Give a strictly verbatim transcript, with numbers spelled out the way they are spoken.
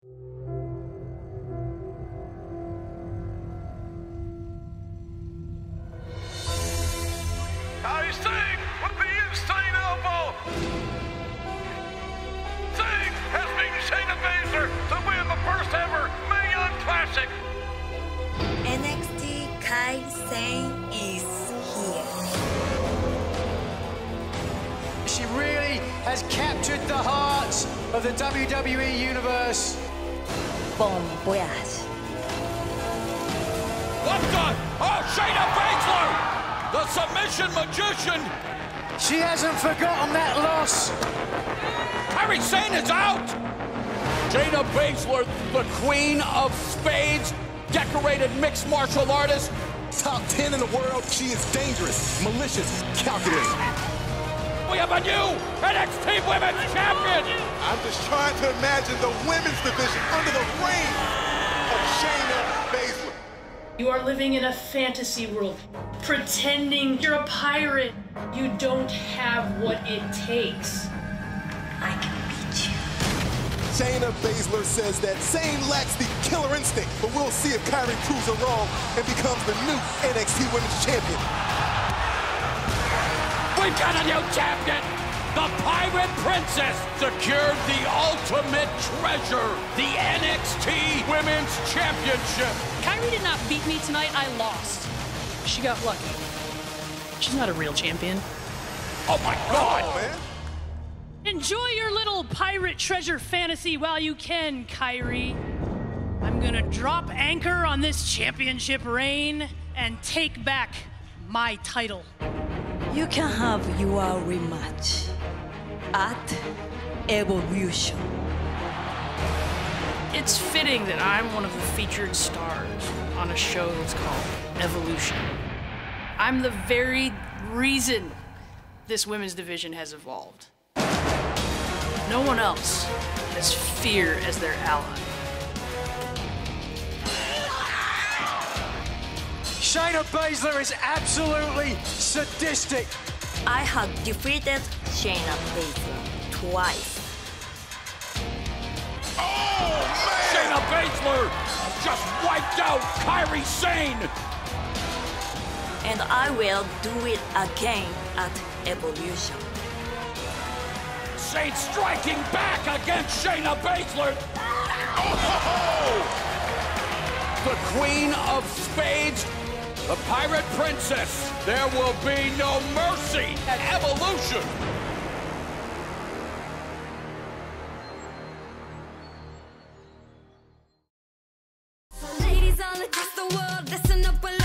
I sing with the insane elbow. Sing has beaten Shayna Baszler to win the first ever Mae Young Classic. N X T Kairi Sane is here. She really has captured the hearts of the W W E Universe. Bon voyage. What the? Oh, Shayna Baszler! The submission magician! She hasn't forgotten that loss. Kairi Sane is out! Shayna Baszler, the queen of spades, decorated mixed martial artist. Top ten in the world, she is dangerous, malicious, calculating. We have a new N X T Women's Champion! I'm just trying to imagine the women's division under the reign of Shayna Baszler. You are living in a fantasy world, pretending you're a pirate. You don't have what it takes. I can beat you. Shayna Baszler says that Sane lacks the killer instinct, but we'll see if Kairi proves her wrong and becomes the new N X T Women's Champion. We've got a new champion! The Pirate Princess secured the ultimate treasure, the N X T Women's Championship. Kairi did not beat me tonight, I lost. She got lucky. She's not a real champion. Oh my God! Oh, man. Enjoy your little pirate treasure fantasy while you can, Kairi. I'm gonna drop anchor on this championship reign and take back my title. You can have your rematch at Evolution. It's fitting that I'm one of the featured stars on a show that's called Evolution. I'm the very reason this women's division has evolved. No one else has fear as their ally. Shayna Baszler is absolutely sadistic. I have defeated Shayna Baszler twice. Oh, man! Shayna Baszler just wiped out Kairi Sane! And I will do it again at Evolution. Sane striking back against Shayna Baszler! Oh! The Queen of Spades, the Pirate Princess. There will be no mercy at Evolution. Ladies all across the world, listen up.